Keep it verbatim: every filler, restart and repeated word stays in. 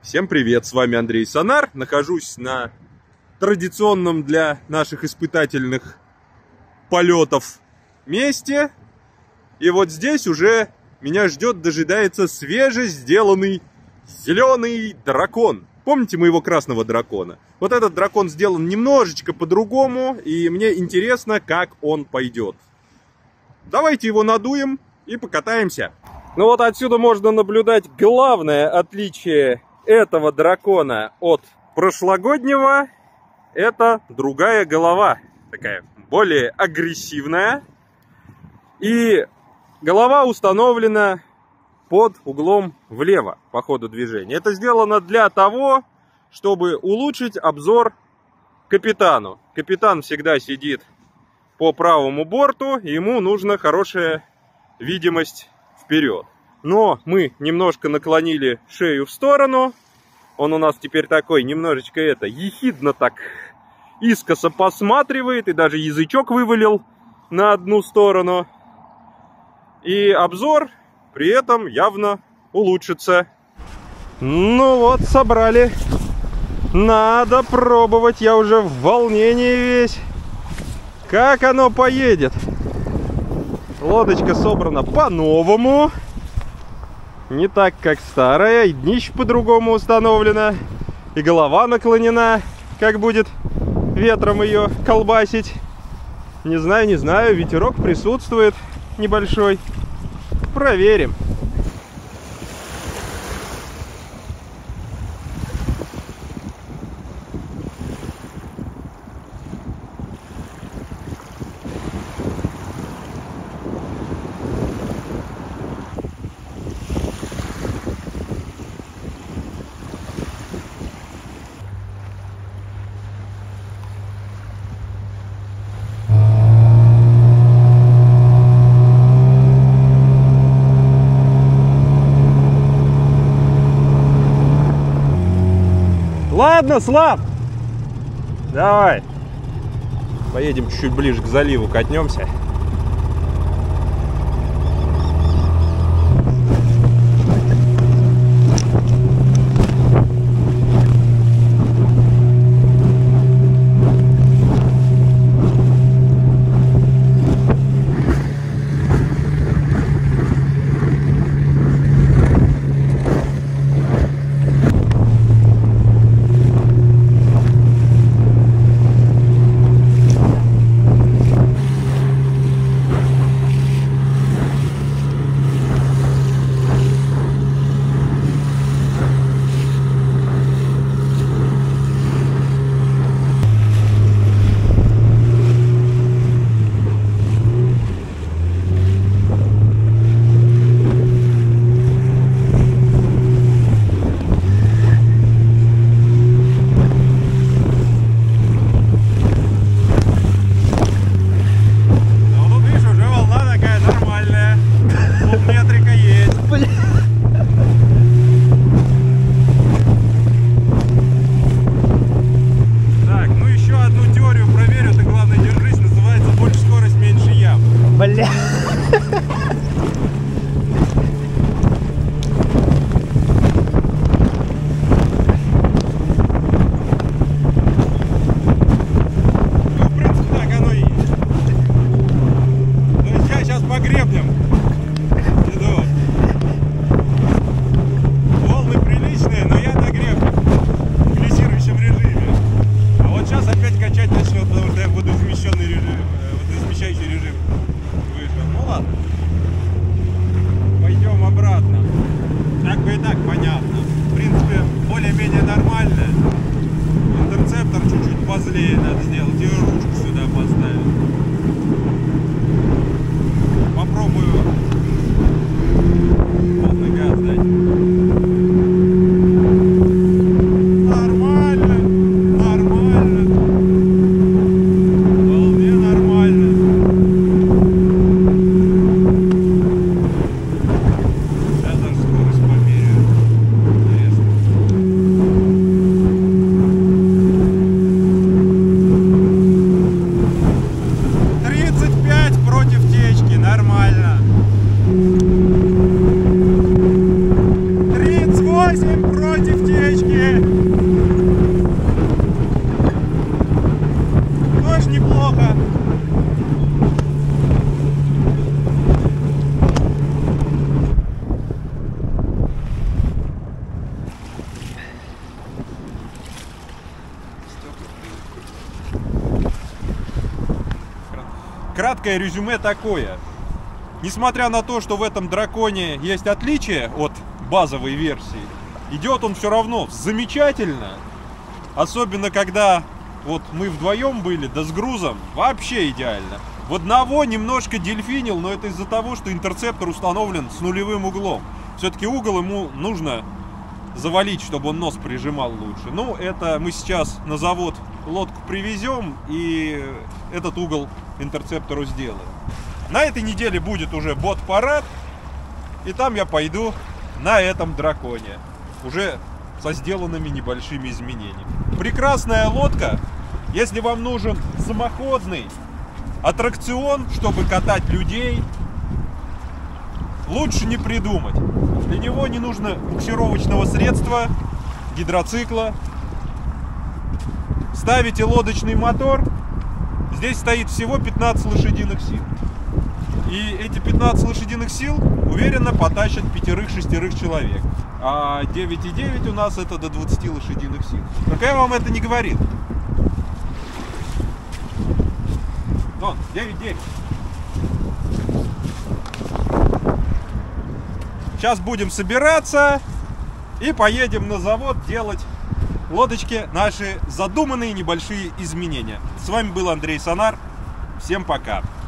Всем привет, с вами Андрей Сонар. Нахожусь на традиционном для наших испытательных полетов месте. И вот здесь уже меня ждет, дожидается свеже сделанный зеленый дракон. Помните моего красного дракона? Вот этот дракон сделан немножечко по-другому, и мне интересно, как он пойдет. Давайте его надуем и покатаемся. Ну вот отсюда можно наблюдать главное отличие этого дракона от прошлогоднего. Это другая голова, такая более агрессивная, и голова установлена под углом влево по ходу движения. Это сделано для того, чтобы улучшить обзор капитану. Капитан всегда сидит по правому борту, и ему нужна хорошая видимость вперед. Но мы немножко наклонили шею в сторону. Он у нас теперь такой немножечко это ехидно так искоса посматривает, и даже язычок вывалил на одну сторону. И обзор при этом явно улучшится. Ну вот, собрали. Надо пробовать, я уже в волнении весь. Как оно поедет? Лодочка собрана по-новому. Не так, как старая, и днище по-другому установлено, и голова наклонена, как будет ветром ее колбасить. Не знаю, не знаю, ветерок присутствует небольшой. Проверим. Ладно, Слав, давай поедем чуть-чуть ближе к заливу, катнемся. краткое резюме такое. Несмотря на то, что в этом драконе есть отличие от базовой версии, идет он все равно замечательно. Особенно когда вот мы вдвоем были, да с грузом, вообще идеально. В одного немножко дельфинил, но это из-за того, что интерцептор установлен с нулевым углом. Все-таки угол ему нужно завалить, чтобы он нос прижимал лучше. Ну, это мы сейчас на завод лодку привезем и этот угол интерцептору сделаем. На этой неделе будет уже бот-парад, и там я пойду на этом драконе, уже со сделанными небольшими изменениями. Прекрасная лодка, если вам нужен самоходный аттракцион, чтобы катать людей, лучше не придумать. Для него не нужно буксировочного средства, гидроцикла. Ставите лодочный мотор, здесь стоит всего пятнадцать лошадиных сил. И эти пятнадцать лошадиных сил уверенно потащат пятерых-шестерых человек. А девять и девять у нас это до двадцати лошадиных сил. Только я вам это не говорил. Вон, девять девять. Сейчас будем собираться и поедем на завод делать лодочки наши задуманные небольшие изменения. С вами был Андрей Сонар. Всем пока.